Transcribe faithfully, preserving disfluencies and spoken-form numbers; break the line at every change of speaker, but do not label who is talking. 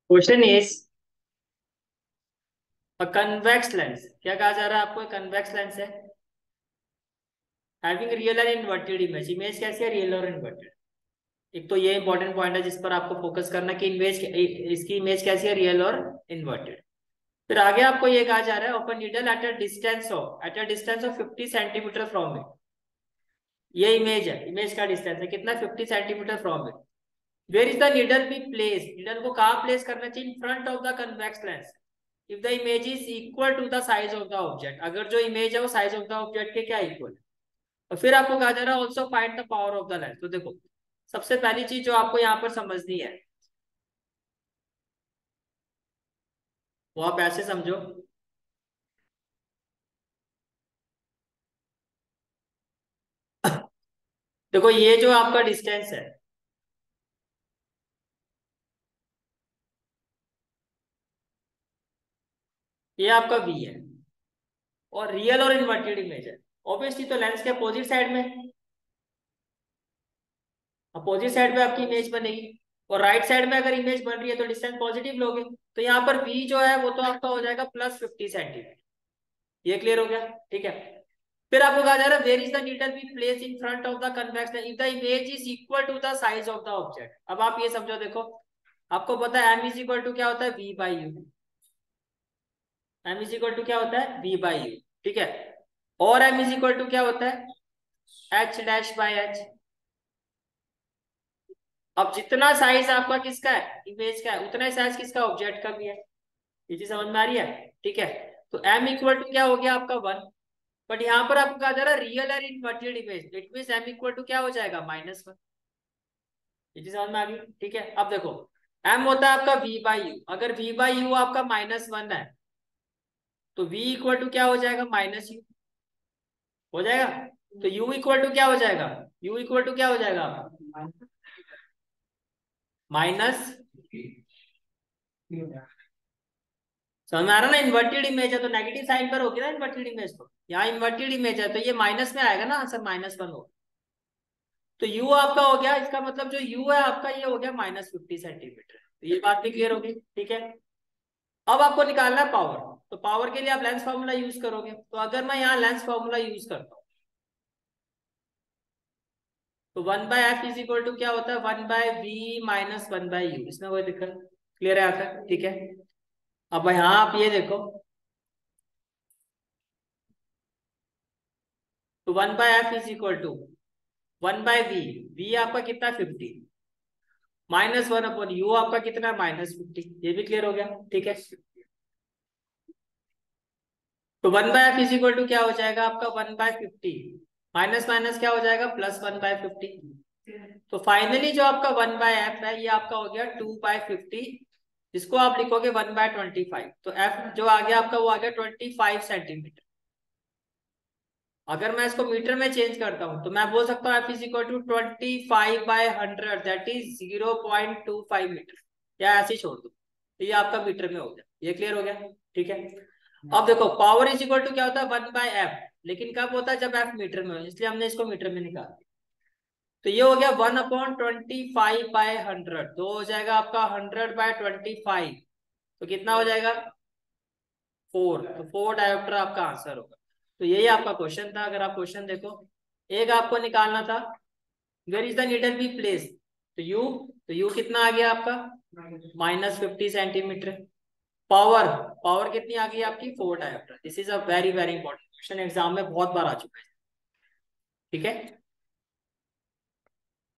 Question is a convex lens. क्या कहा जा रहा है आपको? कन्वेक्स लेंस है having real and inverted image. Image कैसी है? रियल और इन्वर्टेड। एक तो ये इंपॉर्टेंट पॉइंट है जिस पर आपको फोकस करना कि इमेज, इसकी इमेज कैसी है? रियल और इन्वर्टेड। फिर आगे आपको ये कहा जा रहा है open needle at a distance of at a distance of fifty centimetre from it. ये इमेज है, इमेज का डिस्टेंस है कितना? Fifty centimetre from it. Where is the needle be place? Needle को कहाँ प्लेस करना चाहिए? In front of the convex lens if the image is equal to the size of the object. अगर जो image है वो साइज ऑफ द ऑब्जेक्ट के क्या इक्वल है। और फिर आपको कहा जा रहा है also find the power of the lens. तो देखो, सबसे पहली चीज जो आपको यहाँ पर समझनी है वो आप ऐसे समझो। देखो, ये जो आपका डिस्टेंस है ये आपका वी है और रियल और इन्वर्टेड इमेज है। ऑब्वियसली तो लेंस के अपोजिट साइड में, अपोजिट साइड पे आपकी इमेज बनेगी। और राइट साइड में अगर इमेज बन रही है तो डिस्टेंस पॉजिटिव लोगे। तो यहाँ पर v जो है वो तो आपका हो जाएगा प्लस फिफ्टी सेंटीमीटर। ये क्लियर हो गया? ठीक है। फिर आपको कहा जा रहा है where is the needle be place in front of the convex lens if the image is equal to the size of the object. अब आप ये समझो, देखो आपको पता है m इज इक्वल टू क्या होता है? v by u. m is equal to क्या होता है? v by u. ठीक है। और m इज इक्वल टू क्या होता है? h dash by h। अब जितना साइज आपका किसका है? इमेज का है, उतना ही साइज किसका? ऑब्जेक्ट का भी है। ये चीज समझ में आ रही है? ठीक है। तो m इक्वल टू क्या हो गया आपका? वन। बट यहाँ पर आपको कहा जा रहा है रियल और inverted image, it mean m equal to क्या हो जाएगा? Minus one. ये चीज समझ में आ गई? ठीक है। अब देखो, m होता है आपका v बाई यू। अगर v बाई यू आपका माइनस वन है तो v इक्वल टू क्या हो जाएगा? माइनस यू हो जाएगा। तो u इक्वल टू क्या हो जाएगा? u इक्वल टू क्या हो जाएगा आपका? माइनस। समझ में आ रहा ना? इन्वर्टेड इमेज है तो नेगेटिव साइन पर होगी ना इन्वर्टेड इमेज। तो यहाँ इन्वर्टेड इमेज है तो ये माइनस में आएगा ना आंसर, माइनस वन होगा। तो u आपका हो गया, इसका मतलब जो u है आपका ये हो गया माइनस फिफ्टी सेंटीमीटर। तो ये बात भी क्लियर होगी? ठीक है। अब आपको निकालना है पावर। तो पावर के लिए आप लेंस फॉर्मूला यूज करोगे। तो अगर मैं यहाँ लेंस फॉर्मूला यूज करता हूँ तो one by f is equal to क्या होता है? One by v minus one by u. इसमें कोई दिक्कत? क्लियर है आंसर? ठीक है। अब यहाँ आप ये देखो, तो one by f is equal to one by v. V आपका कितना? Fifty. Minus one upon u आपका कितना? Minus fifty. ये भी क्लियर हो गया? ठीक है। तो one by f is equal to क्या हो जाएगा आपका? One by fifty minus minus क्या हो जाएगा? Plus one by fifty. तो फाइनली जो आपका वन बाय एफ है ये आपका हो गया टू बाय फिफ्टी, जिसको आप लिखोगे वन बाय ट्वेंटी फाइव। तो एफ जो आ गया आपका वो आ गया ट्वेंटी फाइव सेंटीमीटर। अगर मैं इसको मीटर में चेंज करता हूं तो मैं बोल सकता हूँ f is equal to twenty five by hundred, that is zero point two five metre. या ऐसे ही छोड़ दो तो ये आपका मीटर में हो गया। ये क्लियर हो गया? ठीक है। अब देखो पावर इज इक्वल टू क्या होता है? One by f. लेकिन कब होता है? जब एफ मीटर में हो, इसलिए हमने इसको मीटर में निकाला। तो ये हो गया one upon twenty five by hundred. तो हो जाएगा आपका हंड्रेड बाय ट्वेंटी फाइव। तो कितना हो जाएगा? फोर। तो फोर डायोप्टर आपका आंसर होगा। तो यही आपका क्वेश्चन था। अगर आप क्वेश्चन देखो, एक आपको निकालना था where is the needle be place. तो यू, तो यू कितना आ गया आपका? Minus fifty centimetre. Power, power कितनी आ गई आपकी? Four dioptre. This is a very very important question, exam में बहुत बार आ चुका है। ठीक है।